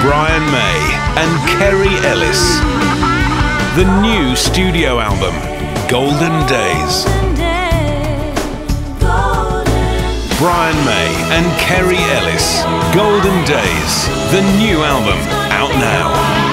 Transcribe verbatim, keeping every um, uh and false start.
Brian May and Kerry Ellis. The new studio album, Golden Days. Brian May and Kerry Ellis, Golden Days, the new album, out now.